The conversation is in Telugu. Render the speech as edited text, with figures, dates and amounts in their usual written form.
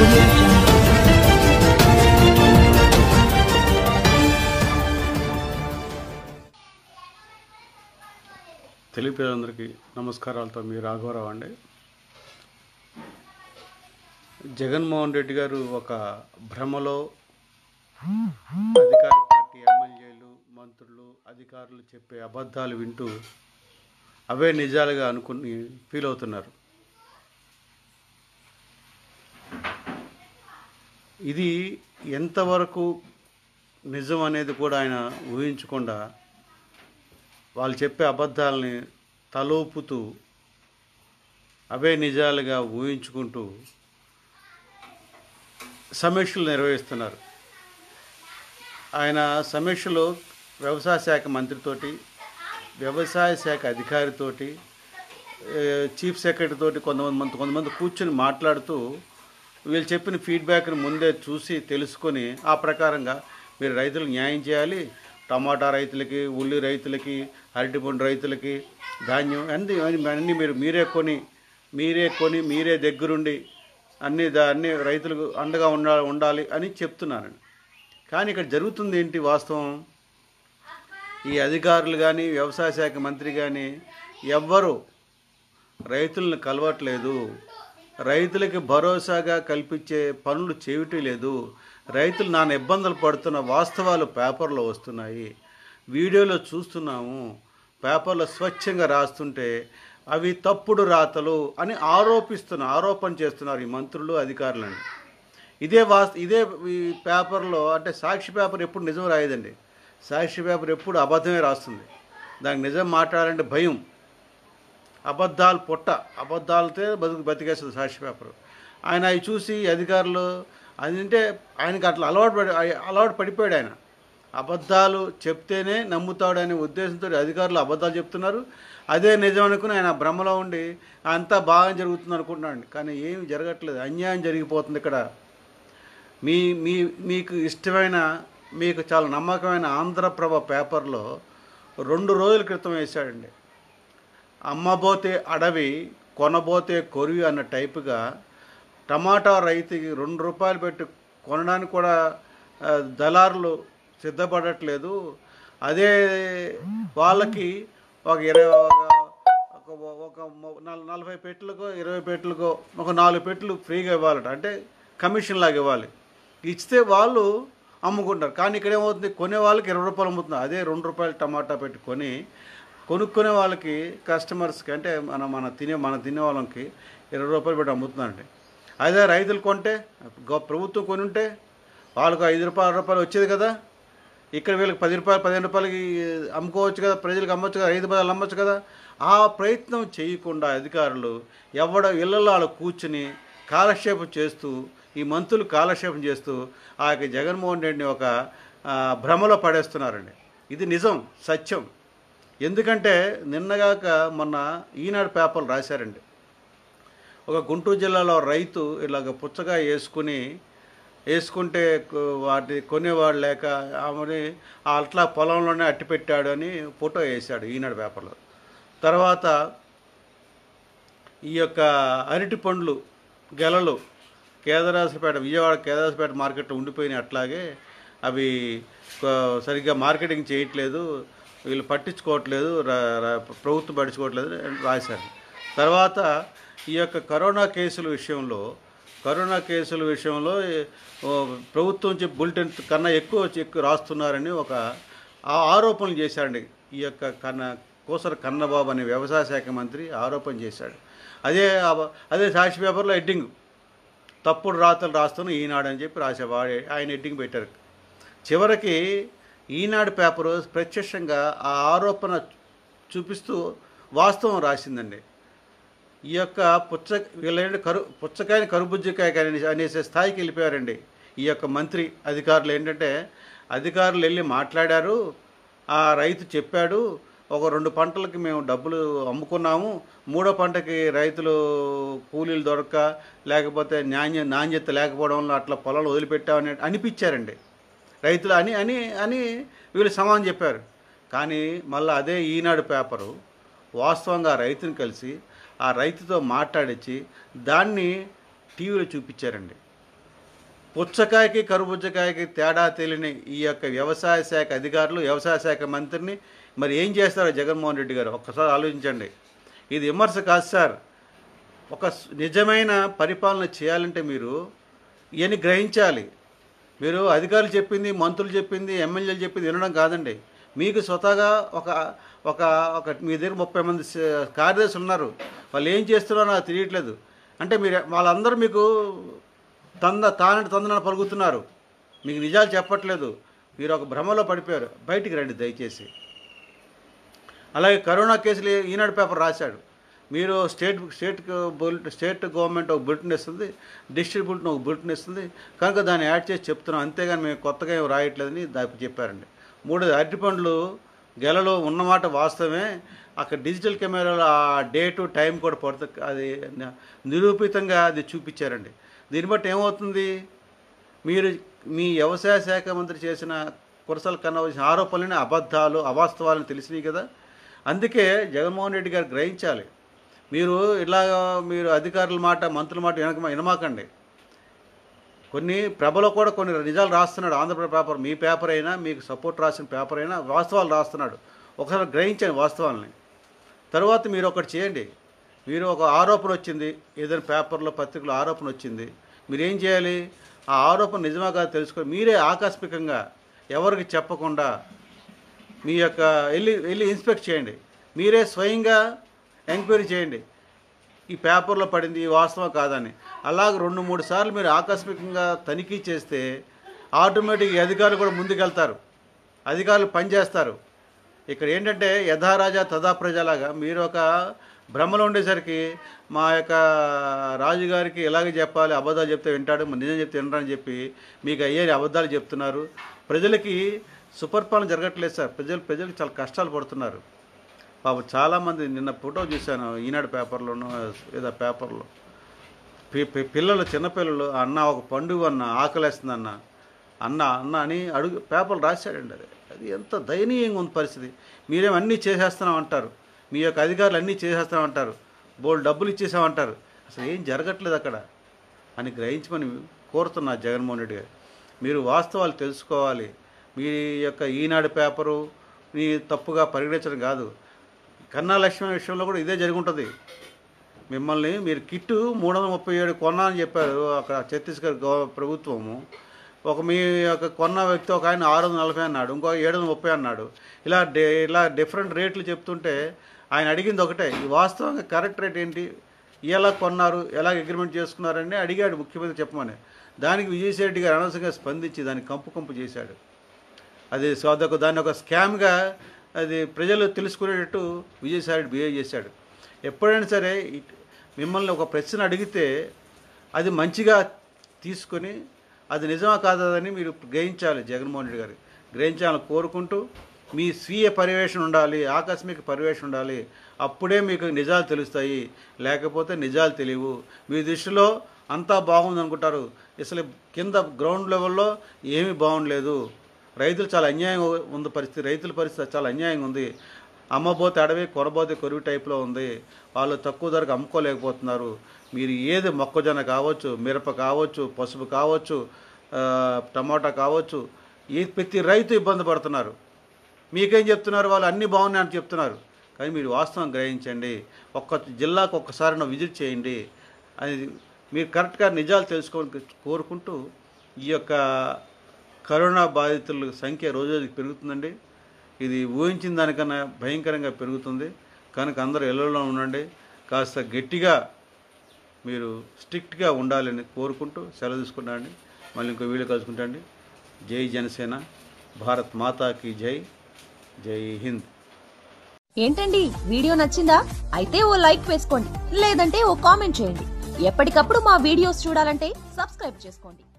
audio jungle. తెలుగు ప్రజలందరికీ నమస్కారాలతో మీ రాఘవరావు అండి. జగన్మోహన్ రెడ్డి గారు ఒక భ్రమలో అధికార పార్టీ ఎమ్మెల్యేలు, మంత్రులు, అధికారులు చెప్పే అబద్ధాలు వింటూ అవే నిజాలుగా అనుకుని ఫీల్ అవుతున్నారు. ఇది ఎంతవరకు నిజం అనేది కూడా ఆయన ఊహించకుండా వాళ్ళు చెప్పే అబద్ధాలని తలోపుతూ అవే నిజాలుగా ఊహించుకుంటూ సమీక్షలు నిర్వహిస్తున్నారు. ఆయన సమీక్షలో వ్యవసాయ శాఖ మంత్రితోటి, వ్యవసాయ శాఖ అధికారితోటి, చీఫ్ సెక్రటరీ తోటి కొంతమంది కూర్చొని మాట్లాడుతూ వీళ్ళు చెప్పిన ఫీడ్బ్యాక్ని ముందే చూసి తెలుసుకొని ఆ ప్రకారంగా మీరు రైతులకు న్యాయం చేయాలి, టమాటా రైతులకి, ఉల్లి రైతులకి, అరటిపండు రైతులకి, ధాన్యం అన్నీ మీరే కొని మీరే దగ్గరుండి అన్ని రైతులకు అండగా ఉండాలి అని చెప్తున్నారండి. కానీ ఇక్కడ జరుగుతుంది ఏంటి వాస్తవం? ఈ అధికారులు కానీ, వ్యవసాయ శాఖ మంత్రి కానీ ఎవ్వరూ రైతులను కలవట్లేదు, రైతులకి భరోసాగా కల్పించే పనులు చేయటం లేదు. రైతులు నాన్న ఇబ్బందులు పడుతున్న వాస్తవాలు పేపర్లో వస్తున్నాయి, వీడియోలో చూస్తున్నాము, పేపర్లో స్వచ్ఛంగా రాస్తుంటే అవి తప్పుడు రాతలు అని ఆరోపణ చేస్తున్నారు ఈ మంత్రులు, అధికారులని. ఇదే ఈ పేపర్లో అంటే సాక్షి పేపర్ ఎప్పుడు నిజం రాయదండి. సాక్షి పేపర్ ఎప్పుడు అబద్ధమే రాస్తుంది. దానికి నిజం మాట్లాడాలంటే భయం, అబద్ధాలతో బతికేస్తుంది సాక్షి పేపర్. ఆయన అవి చూసి అధికారులు అదంటే ఆయనకి అట్లా అలవాటు పడిపోయాడు. ఆయన అబద్ధాలు చెప్తేనే నమ్ముతాడనే ఉద్దేశంతో అధికారులు అబద్ధాలు చెప్తున్నారు. అదే నిజం అనుకుని ఆయన భ్రమలో ఉండి అంతా బాగా జరుగుతుంది అనుకుంటున్నాడు. కానీ ఏమి జరగట్లేదు, అన్యాయం జరిగిపోతుంది ఇక్కడ. మీకు ఇష్టమైన, మీకు చాలా నమ్మకమైన ఆంధ్రప్రభ పేపర్లో 2 రోజుల క్రితం వేశాడండి. అమ్మబోతే అడవి, కొనబోతే కొరివి అన్న టైపుగా టమాటా రైతుకి ₹2 పెట్టి కొనడానికి కూడా దళారులు సిద్ధపడట్లేదు. అదే వాళ్ళకి ఒక 40 పెట్టెలకో 20 పెట్టెలకో ఒక 4 పెట్టెలు ఫ్రీగా ఇవ్వాలట, అంటే కమిషన్ లాగా ఇవ్వాలి. ఇస్తే వాళ్ళు అమ్ముకుంటారు. కానీ ఇక్కడ ఏమవుతుంది, కొనే వాళ్ళకి ₹20 అమ్ముతుంది. అదే ₹2 టమాటా పెట్టి కొనుక్కునే వాళ్ళకి, కస్టమర్స్కి అంటే మన తినే వాళ్ళకి ₹20 పెట్టి అమ్ముతున్నారండి. అదే రైతులు కొంటే, ప్రభుత్వం కొని ఉంటే వాళ్ళకు ₹5, ₹6 వచ్చేది కదా. ఇక్కడ వీళ్ళకి ₹10, ₹15కి అమ్ముకోవచ్చు కదా, ప్రజలకు అమ్మొచ్చు కదా, రైతు బజార్లు అమ్మొచ్చు కదా. ఆ ప్రయత్నం చేయకుండా అధికారులు ఇళ్లలో వాళ్ళు కూర్చుని కాలక్షేపం చేస్తూ, ఈ మంత్రులు కాలక్షేపం చేస్తూ ఆ యొక్క జగన్మోహన్ రెడ్డిని ఒక భ్రమలో పడేస్తున్నారండి. ఇది నిజం, సత్యం. ఎందుకంటే నిన్నగాక మొన్న ఈనాడు పేపర్లు రాశారండి. ఒక గుంటూరు జిల్లాలో రైతు ఇలాగ పుచ్చకాయ వేసుకుంటే వాటి కొనేవాడు లేక ఆమెని అట్లా పొలంలోనే అట్టి పెట్టాడు అని ఫోటో వేశాడు ఈనాడు పేపర్లో. తర్వాత ఈ యొక్క అరటి పండ్లు గెలలు విజయవాడ కేదారపేట మార్కెట్లో ఉండిపోయినాయి. అట్లాగే అవి సరిగ్గా మార్కెటింగ్ చేయట్లేదు, వీళ్ళు పట్టించుకోవట్లేదు, ప్రభుత్వం పట్టించుకోవట్లేదు రాశారు. తర్వాత ఈ యొక్క కరోనా కేసుల విషయంలో ప్రభుత్వం బులెటిన్ కన్నా ఎక్కువ రాస్తున్నారని ఒక ఆరోపణలు చేశారండి. ఈ యొక్క కోసర కన్నబాబు అనే వ్యవసాయ శాఖ మంత్రి ఆరోపణ చేశాడు. అదే సాక్షి పేపర్లో హెడ్డింగ్ తప్పుడు రాతలు రాస్తున్న ఈనాడు అని చెప్పి రాసేవాడు, ఆయన హెడ్డింగ్ పెట్టారు. చివరికి ఈనాడు పేపరు ప్రత్యక్షంగా ఆ ఆరోపణ చూపిస్తూ వాస్తవం రాసిందండి. ఈ యొక్క పుచ్చకాయని కరుబుజ్జకాయ అనేసే స్థాయికి వెళ్ళిపోయారండి ఈ యొక్క మంత్రి. అధికారులు వెళ్ళి మాట్లాడారు, ఆ రైతు చెప్పాడు, ఒక 2 పంటలకి మేము డబ్బులు అమ్ముకున్నాము, 3వ పంటకి రైతులు కూలీలు దొరక్క లేకపోతే నాణ్యత లేకపోవడం వల్ల అట్లా పొలాలు వదిలిపెట్టామని అనిపించారండి రైతులు అని వీళ్ళు సమాధానం చెప్పారు. కానీ మళ్ళీ అదే ఈనాడు పేపరు వాస్తవంగా రైతుని కలిసి ఆ రైతుతో మాట్లాడించి దాన్ని టీవీలో చూపించారండి. పుచ్చకాయకి కరుబుచ్చకాయకి తేడా తెలియని ఈ యొక్క వ్యవసాయ శాఖ అధికారులు, వ్యవసాయ శాఖ మంత్రిని మరి ఏం చేస్తారో జగన్మోహన్ రెడ్డి గారు ఒక్కసారి ఆలోచించండి. ఇది విమర్శ కాదు సార్. ఒక నిజమైన పరిపాలన చేయాలంటే మీరు ఇవన్నీ గ్రహించాలి. మీరు అధికారులు చెప్పింది, మంత్రులు చెప్పింది, ఎమ్మెల్యేలు చెప్పింది వినడం కాదండి. మీకు స్వతహాగా ఒక ఒక ఒక మీ దగ్గర 30 మంది కార్యదర్శులు ఉన్నారు. వాళ్ళు ఏం చేస్తున్నారో నాకు తెలియట్లేదు అంటే మీరు వాళ్ళందరూ మీకు తందన పలుకుతున్నారు, మీకు నిజాలు చెప్పట్లేదు. మీరు ఒక భ్రమలో పడిపోయారు. బయటికి రండి దయచేసి. అలాగే కరోనా కేసులు ఈనాడు పేపర్ రాశాడు. మీరు స్టేట్ గవర్నమెంట్ ఒక బులెటిన్ ఇస్తుంది, డిస్ట్రిక్ట్ బులెటిన్ ఒక బులెటిన్ ఇస్తుంది కనుక దాన్ని యాడ్ చేసి చెప్తున్నాం, అంతేగాని మేము కొత్తగా ఏం రాయట్లేదని దానికి చెప్పారండి. మూడోది అరటిపండ్లు గెలలో ఉన్నమాట వాస్తవమే. అక్కడ డిజిటల్ కెమెరాలో ఆ డేటు టైం కూడా పడుతుంది, అది నిరూపితంగా అది చూపించారండి. దీన్ని బట్టి ఏమవుతుంది, మీరు మీ వ్యవసాయ శాఖ మంత్రి చేసిన కురసాల కన్నా వచ్చిన ఆరోపణలని అబద్ధాలు, అవాస్తవాలను తెలిసినాయి కదా. అందుకే జగన్మోహన్ రెడ్డి గారు గ్రహించాలి. మీరు అధికారుల మాట, మంత్రుల మాట వినమాకండి. కొన్ని ప్రభలో కూడా కొన్ని నిజాలు రాస్తున్నాడు. ఆంధ్రప్రదేశ్ పేపర్, మీ పేపర్ అయినా, మీకు సపోర్ట్ రాసిన పేపర్ అయినా వాస్తవాలు రాస్తున్నాడు. ఒకసారి గ్రహించండి వాస్తవాలని. తర్వాత మీరు ఒకటి చేయండి. మీరు ఒక ఆరోపణ వచ్చింది, ఏదైనా పేపర్లో పత్రికలో ఆరోపణ వచ్చింది, మీరేం చేయాలి, ఆ ఆరోపణ నిజమా కాదు తెలుసుకొని మీరే ఆకస్మికంగా ఎవరికి చెప్పకుండా మీ యొక్క వెళ్ళి ఇన్స్పెక్ట్ చేయండి. మీరే స్వయంగా ఎంక్వైరీ చేయండి, ఈ పేపర్లో పడింది ఈ వాస్తవం కాదని. అలాగే 2-3 సార్లు మీరు ఆకస్మికంగా తనిఖీ చేస్తే ఆటోమేటిక్ అధికారులు కూడా ముందుకెళ్తారు, అధికారులు పనిచేస్తారు. ఇక్కడ ఏంటంటే యథారాజా తథా ప్రజలాగా మీరు ఒక భ్రమలో ఉండేసరికి మా యొక్క రాజుగారికి ఇలాగే చెప్పాలి, అబద్ధాలు చెప్తే వింటాడు, నిజం చెప్తే వినరని చెప్పి మీకు అయ్యే అబద్ధాలు చెప్తున్నారు. ప్రజలకి సుపరిపాలన జరగట్లేదు సార్. ప్రజలకు చాలా కష్టాలు పడుతున్నారు. పాపం చాలామంది నిన్న ఫోటో చూశాను ఈనాడు పేపర్లోనూ ఏదో పేపర్లో, పిల్లలు, చిన్నపిల్లలు అన్న ఒక పండుగ అన్న ఆకలేస్తుందన్న అన్న అని పేపర్లు రాశాడండి. అది ఎంత దయనీయంగా ఉంది పరిస్థితి. మీరేమో అన్నీ చేసేస్తున్నామంటారు, మీ యొక్క అధికారులు అన్నీ చేసేస్తామంటారు, బోల్డ్ డబ్బులు ఇచ్చేసామంటారు, అసలు ఏం జరగట్లేదు అక్కడ అని గ్రహించమని కోరుతున్నా జగన్మోహన్ రెడ్డి గారు. మీరు వాస్తవాలు తెలుసుకోవాలి. మీ యొక్క ఈనాడు పేపరు మీ తప్పుగా పరిగణించడం కాదు. కన్నా లక్ష్మణ విషయంలో కూడా ఇదే జరిగి ఉంటుంది. మిమ్మల్ని మీరు కిట్టు 337 కొన్నా అని చెప్పారు అక్కడ ఛత్తీస్గఢ్ ప్రభుత్వము. మీ యొక్క కొన్న వ్యక్తి ఒక ఆయన 640 అన్నాడు, ఇంకో 730 అన్నాడు. ఇలా డిఫరెంట్ రేట్లు చెప్తుంటే ఆయన అడిగింది ఒకటే, ఈ వాస్తవంగా కరెక్ట్ రేట్ ఏంటి, ఎలా కొన్నారు, ఎలా అగ్రిమెంట్ చేసుకున్నారని అడిగాడు ముఖ్యమంత్రి చెప్పమని. దానికి విజయసాయి రెడ్డి గారు అనవసరంగా స్పందించి దాన్ని కంపు చేశాడు. అది దాన్ని ఒక స్కామ్గా అది ప్రజలు తెలుసుకునేటట్టు విజయసాయి రెడ్డి బిహేవ్ చేశాడు. ఎప్పుడైనా సరే మిమ్మల్ని ఒక ప్రశ్న అడిగితే అది మంచిగా తీసుకొని అది నిజమా కాదని మీరు గ్రహించాలి. జగన్మోహన్ రెడ్డి గారు గ్రహించాలని కోరుకుంటూ మీ స్వీయ పర్యవేక్షణ ఉండాలి, ఆకస్మిక పర్యవేక్షణ ఉండాలి. అప్పుడే మీకు నిజాలు తెలుస్తాయి, లేకపోతే నిజాలు తెలియవు. మీ దృష్టిలో అంతా బాగుంది అనుకుంటారు, అసలు కింద గ్రౌండ్ లెవెల్లో ఏమీ బాగుండలేదు. రైతులు చాలా అన్యాయంగా ఉంది పరిస్థితి, రైతుల పరిస్థితి చాలా అన్యాయంగా ఉంది. అమ్మబోతే అడవి, కొనబోతే కొరువు టైప్లో ఉంది. వాళ్ళు తక్కువ ధరకు అమ్ముకోలేకపోతున్నారు. మీరు ఏది మొక్కజొన్న కావచ్చు, మిరప కావచ్చు, పసుపు కావచ్చు, టమాటా కావచ్చు, ప్రతి రైతు ఇబ్బంది పడుతున్నారు. మీకేం చెప్తున్నారు, వాళ్ళు అన్నీ బాగున్నాయని చెప్తున్నారు. కానీ మీరు వాస్తవం గ్రహించండి. ఒక్క జిల్లాకు ఒక్కసారి విజిట్ చేయండి. అది మీరు కరెక్ట్గా నిజాలు తెలుసుకోవాలని కోరుకుంటూ ఈ యొక్క కరోనా బాధితుల సంఖ్య రోజుకి పెరుగుతుందండి. ఇది ఊహించిన దానికన్నా భయంకరంగా పెరుగుతుంది. కనుక అందరూ ఇళ్లలో ఉండండి. కాస్త గట్టిగా మీరు స్ట్రిక్ట్గా ఉండాలని కోరుకుంటూ సెలవు తీసుకుంటాండి. మళ్ళీ ఇంకో వీడియో కలుసుకుంటాండి. జై జనసేన, భారత్ మాతాకి జై, జై హింద్. ఏంటండి వీడియో నచ్చిందా? అయితే ఓ లైక్ వేసుకోండి, లేదంటే ఓ కామెంట్ చేయండి. ఎప్పటికప్పుడు మా వీడియోస్ చూడాలంటే సబ్స్క్రైబ్ చేసుకోండి.